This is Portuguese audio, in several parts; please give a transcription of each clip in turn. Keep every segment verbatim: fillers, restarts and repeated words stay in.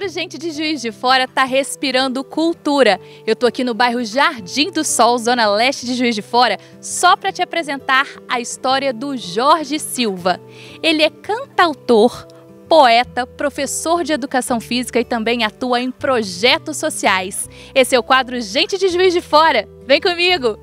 quadro Gente de Juiz de Fora tá respirando cultura. Eu tô aqui no bairro Jardim do Sol, zona leste de Juiz de Fora, só para te apresentar a história do Jorge Silva. Ele é cantautor, poeta, professor de educação física e também atua em projetos sociais. Esse é o quadro Gente de Juiz de Fora. Vem comigo!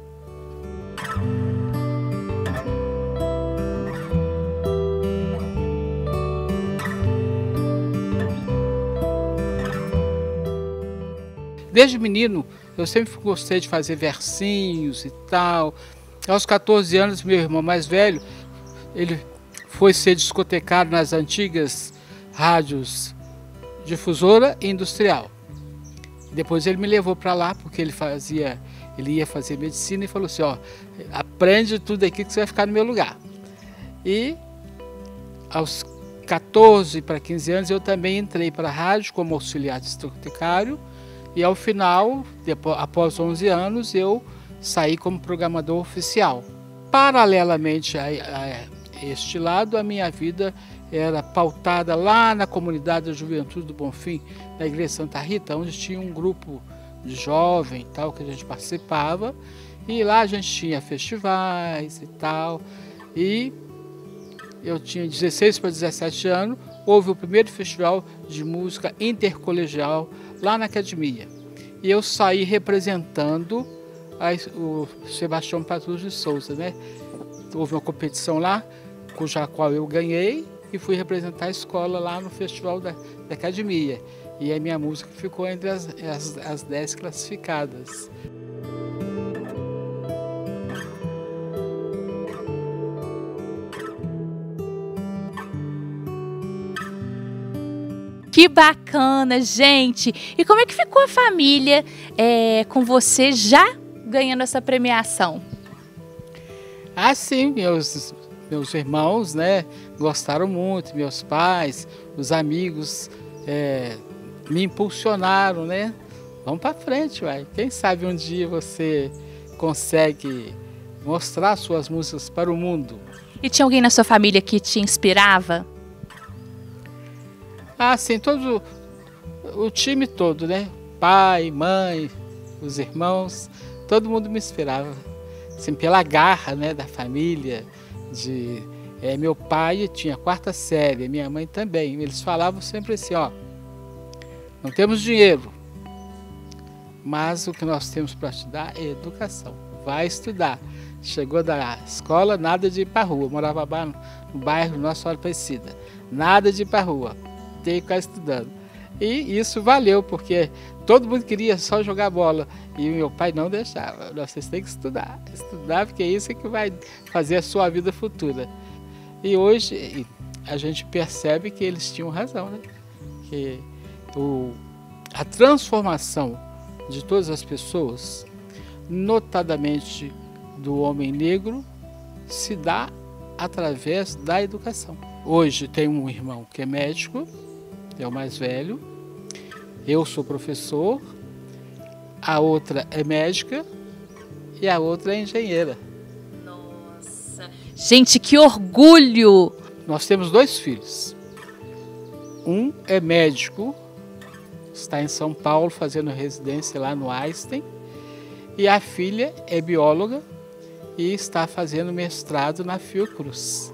Desde menino, eu sempre gostei de fazer versinhos e tal. Aos quatorze anos, meu irmão mais velho, ele foi ser discotecário nas antigas rádios difusora e industrial. Depois ele me levou para lá, porque ele fazia, ele ia fazer medicina e falou assim, ó, aprende tudo aqui que você vai ficar no meu lugar. E aos quatorze para quinze anos eu também entrei para a rádio como auxiliar discotecário. E ao final, depois, após onze anos, eu saí como programador oficial. Paralelamente a, a este lado, a minha vida era pautada lá na comunidade da Juventude do Bonfim, na Igreja Santa Rita, onde tinha um grupo de jovens e tal, que a gente participava. E lá a gente tinha festivais e tal. E eu tinha dezesseis para dezessete anos, houve o primeiro festival de música intercolegial lá na academia. E eu saí representando a, o Sebastião Patrus de Souza, né? Houve uma competição lá, cuja qual eu ganhei, e fui representar a escola lá no festival da, da academia. E a minha música ficou entre as, as, as dez classificadas. Que bacana, gente! E como é que ficou a família é, com você já ganhando essa premiação? Ah, sim, meus, meus irmãos, né, gostaram muito, meus pais, os amigos é, me impulsionaram, né? Vamos para frente, vai. Quem sabe um dia você consegue mostrar suas músicas para o mundo. E tinha alguém na sua família que te inspirava? Ah, sim, todo o time todo, né? Pai, mãe, os irmãos, todo mundo me inspirava. Assim, pela garra, né, da família. De, é, meu pai tinha quarta série, minha mãe também. Eles falavam sempre assim, ó, não temos dinheiro, mas o que nós temos para te dar é educação. Vai estudar. Chegou da escola, nada de ir para a rua. Eu morava lá no, no bairro Nossa Senhora Aparecida. Nada de ir para a rua. Tem que ficar estudando. E isso valeu, porque todo mundo queria só jogar bola. E meu pai não deixava. Vocês têm que estudar. Estudar, porque é isso que vai fazer a sua vida futura. E hoje a gente percebe que eles tinham razão, né? Que o, a transformação de todas as pessoas, notadamente do homem negro, se dá através da educação. Hoje tem um irmão que é médico, é o mais velho, eu sou professor, a outra é médica e a outra é engenheira. Nossa! Gente, que orgulho! Nós temos dois filhos. Um é médico, está em São Paulo fazendo residência lá no Einstein, e a filha é bióloga e está fazendo mestrado na Fiocruz.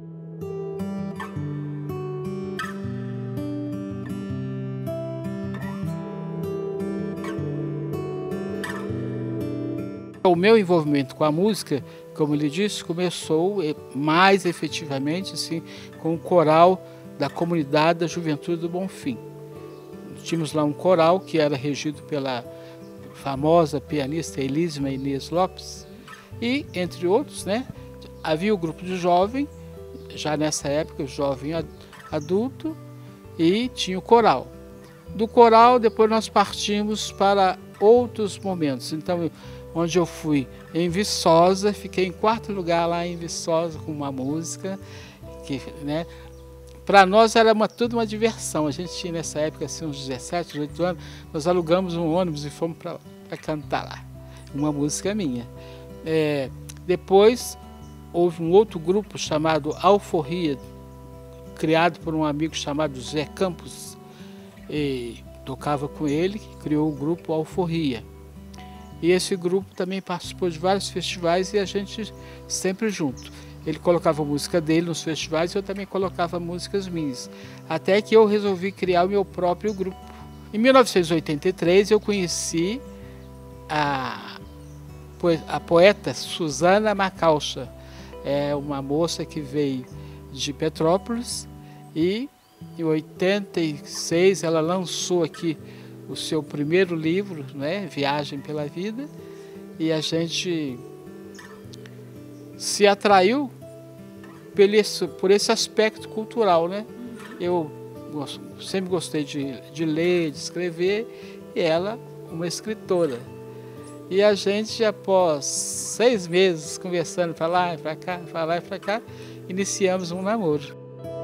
O meu envolvimento com a música, como ele disse, começou mais efetivamente assim, com o coral da comunidade da Juventude do Bonfim. Tínhamos lá um coral que era regido pela famosa pianista Elísima Inês Lopes e, entre outros, né, havia o grupo de jovem, já nessa época, o jovem adulto, e tinha o coral. Do coral, depois nós partimos para outros momentos. Então, onde eu fui em Viçosa, fiquei em quarto lugar lá em Viçosa com uma música que, né, para nós era uma, tudo uma diversão. A gente tinha nessa época assim, uns dezessete, dezoito anos, nós alugamos um ônibus e fomos para cantar lá, uma música minha. É, depois houve um outro grupo chamado Alforria, criado por um amigo chamado Zé Campos, e tocava com ele, que criou o grupo Alforria. E esse grupo também participou de vários festivais e a gente sempre junto. Ele colocava a música dele nos festivais e eu também colocava músicas minhas. Até que eu resolvi criar o meu próprio grupo. Em mil novecentos e oitenta e três eu conheci a, a poeta Susana Macalcha. É uma moça que veio de Petrópolis e em oitenta e seis ela lançou aqui o seu primeiro livro, né, Viagem pela Vida, e a gente se atraiu por esse, por esse aspecto cultural, né? Eu sempre gostei de, de ler, de escrever, e ela uma escritora. E a gente, após seis meses conversando para lá e para cá, para lá e para cá, iniciamos um namoro.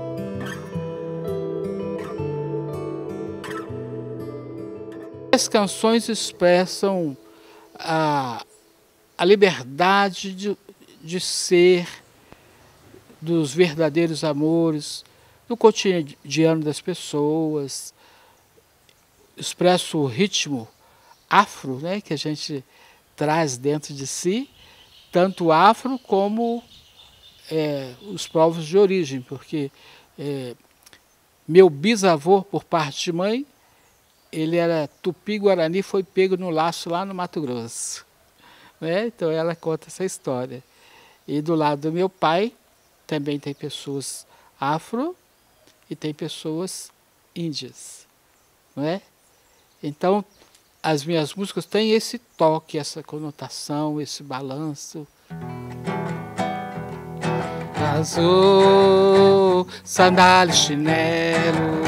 As canções expressam a, a liberdade de, de ser, dos verdadeiros amores, do cotidiano das pessoas, expressa o ritmo afro, né, que a gente traz dentro de si, tanto afro como é, os povos de origem, porque é, meu bisavô, por parte de mãe, ele era tupi-guarani, foi pego no laço lá no Mato Grosso. Né? Então ela conta essa história. E do lado do meu pai, também tem pessoas afro e tem pessoas índias. Não é? Então, as minhas músicas têm esse toque, essa conotação, esse balanço. Azul, sandália e chinelo.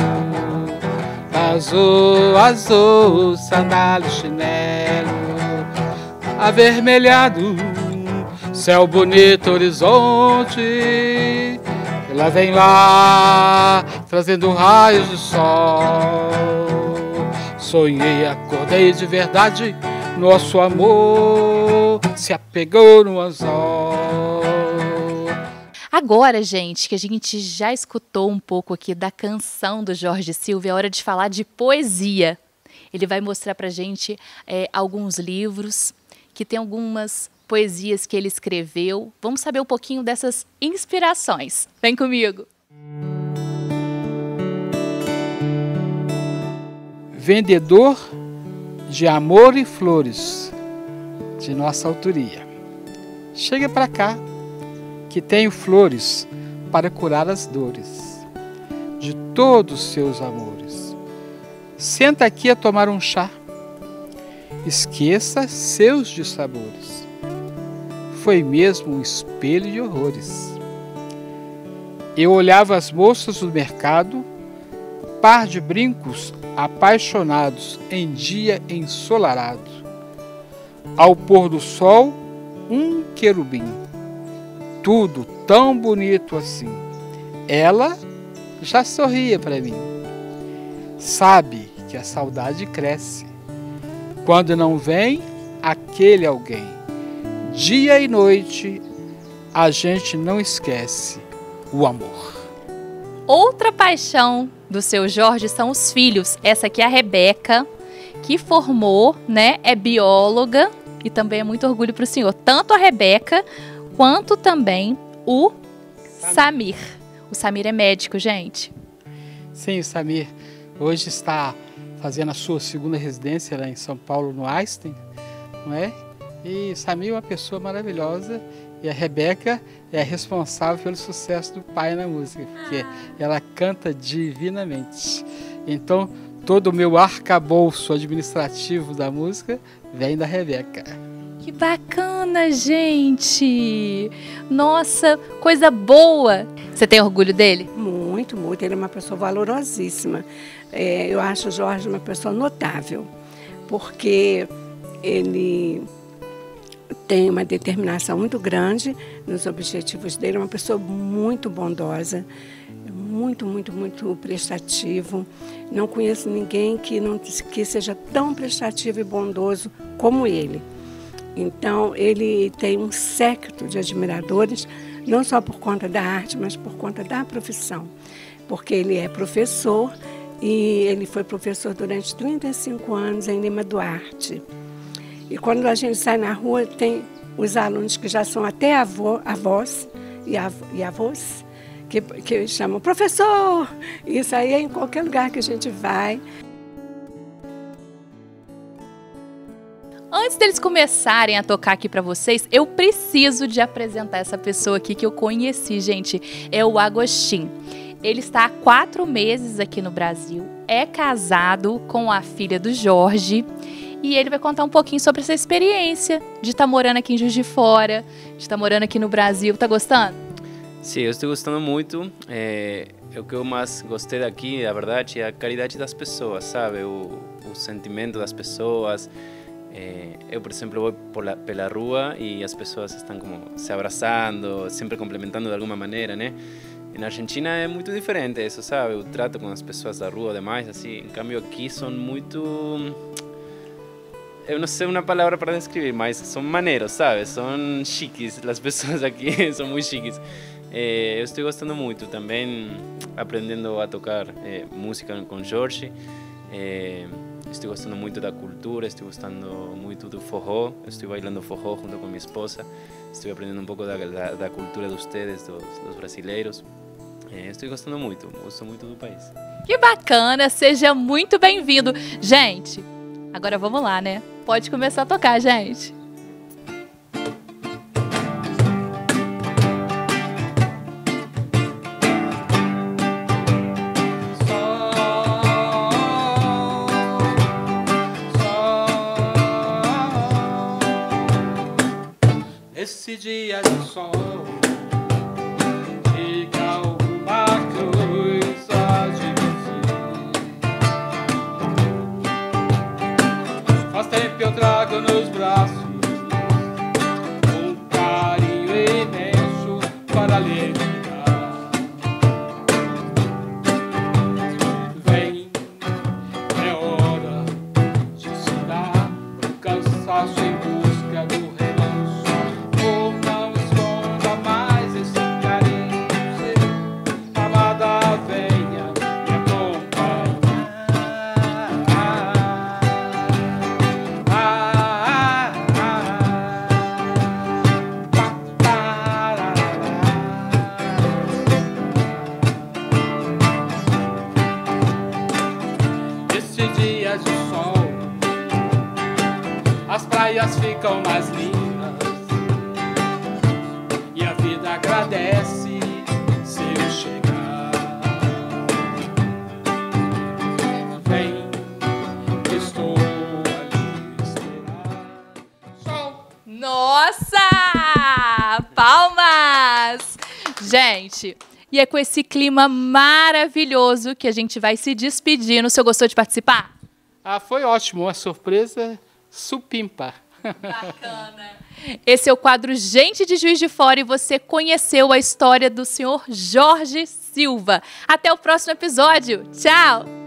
Azul, azul, sandália e chinelo. Avermelhado, céu bonito, horizonte. Ela vem lá, trazendo raios de sol. Sonhei, acordei de verdade, nosso amor se apegou no anzol. Agora, gente, que a gente já escutou um pouco aqui da canção do Jorge Silva, é hora de falar de poesia. Ele vai mostrar pra gente é, alguns livros, que tem algumas poesias que ele escreveu. Vamos saber um pouquinho dessas inspirações. Vem comigo! Vendedor de Amor e Flores, de nossa autoria. Chega pra cá, que tenho flores para curar as dores de todos os seus amores. Senta aqui a tomar um chá, esqueça seus dissabores. Foi mesmo um espelho de horrores. Eu olhava as moças do mercado, par de brincos apaixonados em dia ensolarado. Ao pôr do sol, um querubim, tudo tão bonito assim. Ela já sorria para mim. Sabe que a saudade cresce quando não vem aquele alguém. Dia e noite a gente não esquece o amor. Outra paixão do seu Jorge são os filhos. Essa aqui é a Rebeca, que formou, né, é bióloga e também é muito orgulho para o senhor. Tanto a Rebeca quanto também o Samir. O Samir é médico, gente. Sim, o Samir hoje está fazendo a sua segunda residência lá em São Paulo, no Einstein, não é? E o Samir é uma pessoa maravilhosa e a Rebeca é responsável pelo sucesso do pai na música, porque ela canta divinamente. Então, todo o meu arcabouço administrativo da música vem da Rebeca. Que bacana, gente! Nossa, coisa boa! Você tem orgulho dele? Muito, muito. Ele é uma pessoa valorosíssima. É, eu acho o Jorge uma pessoa notável, porque ele tem uma determinação muito grande nos objetivos dele, é uma pessoa muito bondosa, muito, muito, muito prestativo. Não conheço ninguém que, não, que seja tão prestativo e bondoso como ele. Então, ele tem um séquito de admiradores, não só por conta da arte, mas por conta da profissão. Porque ele é professor e ele foi professor durante trinta e cinco anos em Lima Duarte. E quando a gente sai na rua, tem os alunos que já são até avô, avós e, av e avós, que, que chamam professor. Isso aí é em qualquer lugar que a gente vai. Antes deles começarem a tocar aqui para vocês, eu preciso de apresentar essa pessoa aqui que eu conheci, gente. É o Agostinho. Ele está há quatro meses aqui no Brasil, é casado com a filha do Jorge e ele vai contar um pouquinho sobre essa experiência de estar morando aqui em Juiz de Fora, de estar morando aqui no Brasil. Tá gostando? Sim, eu estou gostando muito. É, o que eu mais gostei daqui, na verdade, é a caridade das pessoas, sabe? O, o sentimento das pessoas. É, eu, por exemplo, vou por la, pela rua e as pessoas estão como se abraçando, sempre complementando de alguma maneira, né? Na Argentina é muito diferente isso, sabe? O trato com as pessoas da rua, demais, assim. Em cambio aqui são muito... Eu não sei uma palavra para descrever, mas são maneiros, sabe? São chiques, as pessoas aqui são muito chiques. É, eu estou gostando muito também, aprendendo a tocar é, música com Jorge. É, estou gostando muito da cultura, estou gostando muito do forró. Estou bailando forró junto com minha esposa. Estou aprendendo um pouco da, da, da cultura de vocês, dos, dos brasileiros. É, estou gostando muito, gosto muito do país. Que bacana, seja muito bem-vindo. Gente, agora vamos lá, né? Pode começar a tocar, gente. Esse dia de sol fica alguma coisa de você. Faz tempo eu trago nos braços um carinho imenso para lhe dar. Vem, é hora de se dar o cansaço em busca do rei. As praias ficam mais lindas e a vida agradece se eu chegar. Vem, estou ali esperar. Sol. Nossa! Palmas! Gente, e é com esse clima maravilhoso que a gente vai se despedindo. O senhor gostou de participar? Ah, foi ótimo, uma surpresa supimpa. Bacana. Esse é o quadro Gente de Juiz de Fora e você conheceu a história do senhor Jorge Silva. Até o próximo episódio. Tchau!